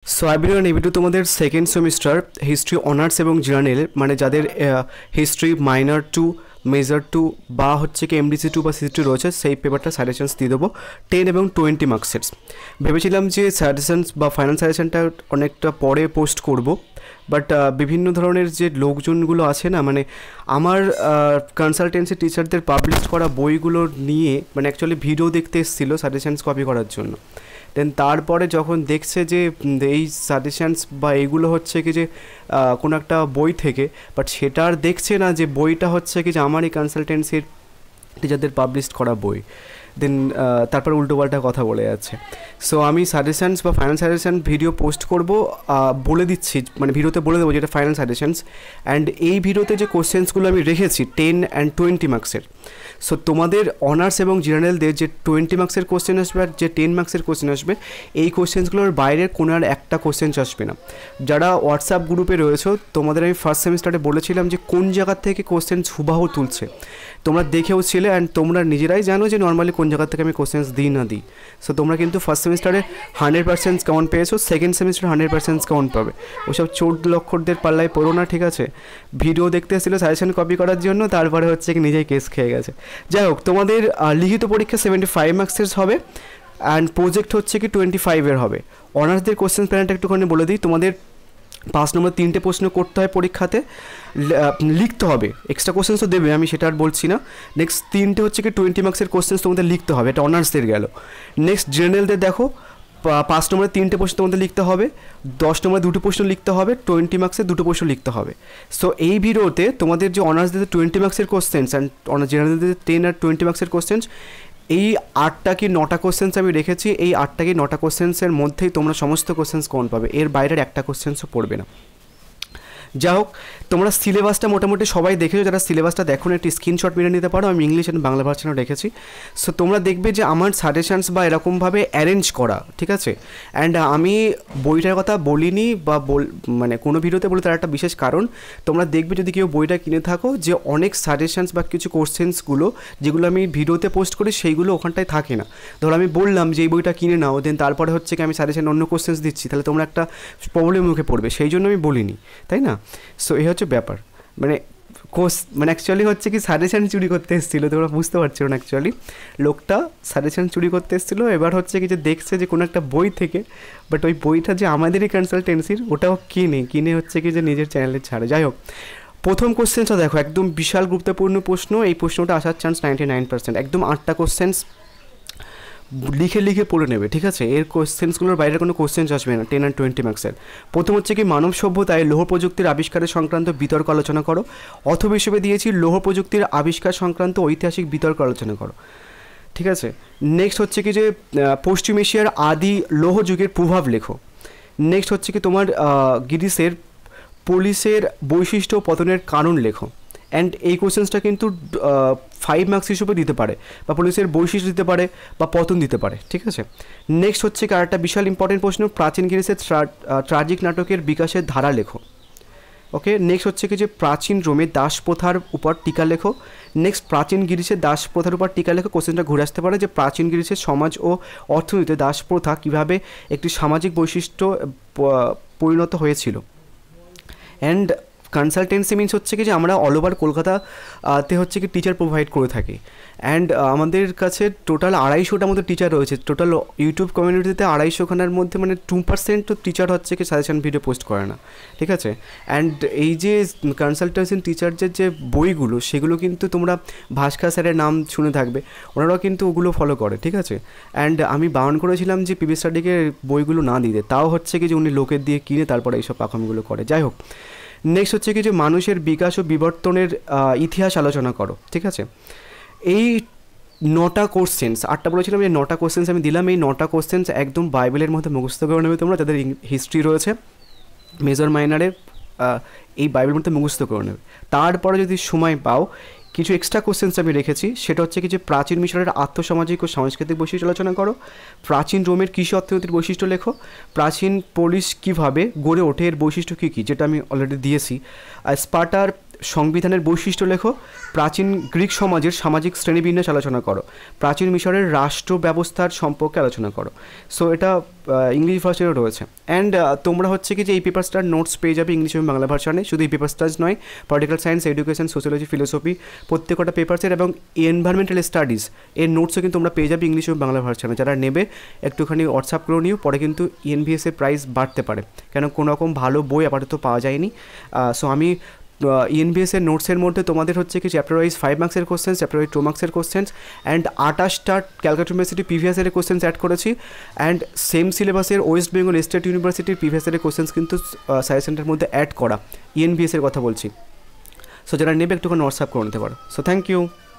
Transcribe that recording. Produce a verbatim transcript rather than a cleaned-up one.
So everyone, এবিটু তোমাদের second semester history honours এবং জার্নাল মানে যাদের history minor two major two বা হচ্ছে কি এমডিসি টু বা সিসি টু রয়েছে সেই পেপারটা সাজেশনস দিয়ে দেবো টেন এবং টোয়েন্টি মার্কসের। ভেবেছিলাম যে সাজেশনস বা ফাইনাল সাজেশনটা অনেকটা পরে পোস্ট করব, বাট বিভিন্ন ধরনের যে লোকজনগুলো আছে না, মানে আমার কনসালটেন্সি টিচারদের পাবলিশ করা বইগুলো নিয়ে মানে অ্যাকচুয়ালি ভিডিও দেখতে এসেছিলো সাজেশনস কপি করার জন্য। দেন তারপরে যখন দেখছে যে এই সাজেশনস বা এইগুলো হচ্ছে কি যে কোনো একটা বই থেকে, বাট সেটা আর দেখছে না যে বইটা হচ্ছে কি যে আমারই কনসালটেন্সির টিচারদের পাবলিশ করা বই। দেন তারপর উল্টোপাল্টা কথা বলে যাচ্ছে। সো আমি সাজেশনস বা ফাইনাল সাজেশন ভিডিও পোস্ট করব, বলে দিচ্ছি মানে ভিডিওতে বলে দেবো যেটা ফাইনাল সাজেশনস। অ্যান্ড এই ভিডিওতে যে কোশ্চেন্সগুলো আমি রেখেছি টেন অ্যান্ড টোয়েন্টি মার্কসের, সো তোমাদের অনার্স এবং জেনারেলদের যে টোয়েন্টি মার্কসের কোশ্চেন আসবে আর যে টেন মার্কসের কোশ্চেন আসবে, এই কোশ্চেন্সগুলোর বাইরের কোনো আর একটা কোশ্চেন্স আসবে না। যারা হোয়াটসঅ্যাপ গ্রুপে রয়েছে তোমাদের আমি ফার্স্ট সেমিস্টারে বলেছিলাম যে কোন জায়গার থেকে কোশ্চেন্স হুবাহু তুলছে, তোমরা দেখেও ছিলে অ্যান্ড তোমরা নিজেরাই জানো যে নর্মালি কোন জায়গা থেকে আমি কোশ্চেন্স দিই না দিই। সো তোমরা কিন্তু ফার্স্ট সেমিস্টারে হান্ড্রেড পার্সেন্ট কাউন্ট পেয়েছো, সেকেন্ড সেমিস্টারে হান্ড্রেড পার্সেন্ট কাউন্ট পাবে। ওসব চোদ্দ লক্ষদের পাল্লায় পড়ো না, ঠিক আছে? ভিডিও দেখতে এসেছিলো সাজেশন কপি করার জন্য, তারপরে হচ্ছে কি নিজেই কেস খেয়ে গেছে। যাই হোক, তোমাদের লিখিত পরীক্ষা সেভেন্টি ফাইভ মার্কসের হবে অ্যান্ড প্রজেক্ট হচ্ছে কি টোয়েন্টি ফাইভের হবে। অনার্সদের কোশ্চেন প্ল্যানটা একটুখানি বলে দিই, তোমাদের পাঁচ নম্বর তিনটে প্রশ্ন করতে হয় পরীক্ষাতে, লিখতে হবে। এক্সট্রা কোশ্চেন্স তো দেবে, আমি সেটা আর বলছি না। নেক্সট তিনটে হচ্ছে কি টোয়েন্টি মার্কসের কোশ্চেন্স তোমাদের লিখতে হবে, এটা অনার্সদের গেল। নেক্সট জেনারেলদের দেখো, পাঁচ নম্বরের তিনটে প্রশ্ন তোমাদের লিখতে হবে, দশ নম্বরে দুটো প্রশ্ন লিখতে হবে, টোয়েন্টি মার্কসের দুটো প্রশ্ন লিখতে হবে। সো এই ভিডিওতে তোমাদের যে অনার্সদের টোয়েন্টি মার্কসের কোশ্চেন্স অ্যান্ড জেনারেলদের টেন আর টোয়েন্টি মার্কসের কোশ্চেন্স, এই আটটা কি নটা কোশ্চেন্স আমি রেখেছি, এই আটটা কি নটা কোশ্চেন্সের মধ্যেই তোমরা সমস্ত কোশ্চেন্স কোন পাবে, এর বাইরের একটা কোশ্চেন্সও পড়বে না। যা হোক, তোমরা সিলেবাসটা মোটামুটি সবাই দেখেছো, যারা সিলেবাসটা দেখো একটি স্ক্রিনশট মেরে নিতে পারো, আমি ইংলিশ অ্যান্ড বাংলা ভার্সনও রেখেছি। সো তোমরা দেখবে যে আমার সাজেশনস বা এরকমভাবে অ্যারেঞ্জ করা, ঠিক আছে? অ্যান্ড আমি বইটার কথা বলিনি বা বল মানে কোনো ভিডিওতে বলি, তার একটা বিশেষ কারণ, তোমরা দেখবে যদি কেউ বইটা কিনে থাকো যে অনেক সাজেশনস বা কিছু কোশ্চেন্সগুলো যেগুলো আমি ভিডিওতে পোস্ট করি সেইগুলো ওখানটায় থাকে না। ধরো আমি বললাম যে এই বইটা কিনে নাও, দেন তারপরে হচ্ছে কি আমি সাজেশন অন্য কোশ্চেন্স দিচ্ছি, তাহলে তোমরা একটা প্রবলেম মুখে পড়বে, সেই জন্য আমি বলিনি, তাই না? সো এই হচ্ছে ব্যাপার, মানে কোর্স মানে অ্যাকচুয়ালি হচ্ছে কি সাজেশন চুরি করতে এসেছিলো, তোমরা বুঝতে পারছো না। অ্যাকচুয়ালি লোকটা সাজেশন চুরি করতে এসেছিলো, এবার হচ্ছে কি যে দেখছে যে কোনো একটা বই থেকে, বাট ওই বইটা যে আমাদেরই কনসালটেন্সির, ওটাও কিনে কিনে হচ্ছে কি যে নিজের চ্যানেলে ছাড়ে। যাই হোক, প্রথম কোশ্চেন্সটা দেখো, একদম বিশাল গুরুত্বপূর্ণ প্রশ্ন, এই প্রশ্নটা আসার চান্স নাইনটি নাইন পার্সেন্ট। একদম আটটা কোশ্চেন্স লিখে লিখে পড়ে নেবে, ঠিক আছে? এর কোশ্চেন্সগুলোর বাইরে কোনো কোশ্চেন্স আসবে না টেন অ্যান্ড টোয়েন্টি মার্কসের। প্রথম হচ্ছে কি মানব সভ্যতায় লৌহ প্রযুক্তির আবিষ্কারের সংক্রান্ত বিতর্ক আলোচনা করো। অথবা হিসেবে দিয়েছি লৌহ প্রযুক্তির আবিষ্কার সংক্রান্ত ঐতিহাসিক বিতর্ক আলোচনা করো, ঠিক আছে? নেক্সট হচ্ছে কি যে পশ্চিম এশিয়ার আদি লৌহ যুগের প্রভাব লেখো। নেক্সট হচ্ছে কি তোমার গিরিসের পুলিশের বৈশিষ্ট্য পতনের কারণ লেখো। অ্যান্ড এই কোশ্চেন্সটা কিন্তু ফাইভ মার্কস হিসেবে দিতে পারে, বা পুলিশের বৈশিষ্ট্য দিতে পারে, বা পতন দিতে পারে, ঠিক আছে? নেক্সট হচ্ছে কি আরেকটা বিশাল ইম্পর্টেন্ট প্রশ্ন, প্রাচীন গ্রিসের ট্রাজিক নাটকের বিকাশের ধারা লেখো। ওকে, নেক্সট হচ্ছে কি যে প্রাচীন রোমে দাস প্রথার উপর টিকা লেখো। নেক্সট প্রাচীন গ্রিসের দাস প্রথার উপর টিকা লেখো। কোশ্চেনটা ঘুরে আসতে পারে যে প্রাচীন গ্রিসের সমাজ ও অর্থনীতিতে দাস প্রথা কীভাবে একটি সামাজিক বৈশিষ্ট্য পরিণত হয়েছিল। অ্যান্ড কনসালটেন্সি মিনস হচ্ছে কি যে আমরা অল ওভার কলকাতাতে হচ্ছে কি টিচার প্রোভাইড করে থাকি। অ্যান্ড আমাদের কাছে টোটাল আড়াইশোটার মতো টিচার রয়েছে, টোটাল ইউটিউব কমিউনিটিতে আড়াইশোখানার মধ্যে মানে টু পার্সেন্ট তো টিচার হচ্ছে কি সাজেশন ভিডিও পোস্ট করে না, ঠিক আছে? অ্যান্ড এই যে কনসালটেন্সি টিচারদের যে বইগুলো, সেগুলো কিন্তু তোমরা ভাস্কর স্যারের নাম শুনে থাকবে, ওনারাও কিন্তু ওগুলো ফলো করে, ঠিক আছে? অ্যান্ড আমি বারণ করেছিলাম যে পিবি স্টাডিকে বইগুলো না দিতে, তাও হচ্ছে কি যে উনি লোকের দিয়ে কিনে তারপরে এইসব পাখামিগুলো করে। যাই হোক, নেক্সট হচ্ছে কি যে মানুষের বিকাশ ও বিবর্তনের ইতিহাস আলোচনা করো, ঠিক আছে? এই নটা কোশ্চেন্স, আটটা বলেছিলাম যে নটা কোশ্চেন্স আমি দিলাম, এই নটা কোশ্চেন্স একদম বাইবেলের মধ্যে মুখস্থ করে নেবে তোমরা, যাদের হিস্ট্রি রয়েছে মেজর মাইনারে, এই বাইবেলের মধ্যে মুখস্থ করে নেবে। তারপরে যদি সময় পাও, কিছু এক্সট্রা কোশ্চেন্স আমি রেখেছি, সেটা হচ্ছে কি যে প্রাচীন মিশরের আর্থসামাজিক ও সাংস্কৃতিক বৈশিষ্ট্য আলোচনা করো। প্রাচীন রোমের কৃষি অর্থনীতির বৈশিষ্ট্য লেখো। প্রাচীন পোলিশ কীভাবে গড়ে ওঠে, এর বৈশিষ্ট্য কী কী, যেটা আমি অলরেডি দিয়েছি। আর স্পার্টার সংবিধানের বৈশিষ্ট্য লেখো, প্রাচীন গ্রিক সমাজের সামাজিক শ্রেণীবিন্যাস আলোচনা করো, প্রাচীন মিশরের রাষ্ট্র ব্যবস্থার সম্পর্কে আলোচনা করো। সো এটা ইংলিশ ভার্সনেও রয়েছে। অ্যান্ড তোমরা হচ্ছে কি যে এই পেপারসটার নোটস পেয়ে যাবে ইংলিশ এবং বাংলা ভার্সনে। শুধু এই পেপারসটাজ নয়, political science, education, sociology, philosophy প্রত্যেকটা পেপারসের এবং এনভায়রনমেন্টাল স্টাডিজ এর নোটসও কিন্তু তোমরা পেয়ে যাবে ইংলিশ এবং বাংলা ভার্সনে। যারা নেবে একটুখানি হোয়াটসঅ্যাপ করে নিও, পরে কিন্তু ইএনভিএস এর প্রাইস বাড়তে পারে, কেন কোনো রকম ভালো বই আপাতত পাওয়া যায়নি। সো আমি ইএনভিএস এর নোটসের মধ্যে তোমাদের হচ্ছে কি চ্যাপ্টার ওয়াইজ ফাইভ মার্কসের কোশ্চেন্স, চ্যাপ্টার ওয়াইজ টু মার্কসের কোশ্চেন্স অ্যান্ড আঠাশটা ক্যালকাটা ইউনিভার্সিটি প্রিভিয়াস ইয়ারের কোশ্চেন্স অ্যাড করেছি। অ্যান্ড সেম সিলেবাসের ওয়েস্ট বেঙ্গল স্টেট ইউনিভার্সিটির প্রিভিয়াস ইয়ারের কোশ্চেন্স কিন্তু সাজেশনটার মধ্যে অ্যাড করা, ইএনভিএস এর কথা বলছি। সো যারা নেবে একটুখানি হোয়াটসঅ্যাপ করে নিতে পারো। So thank you.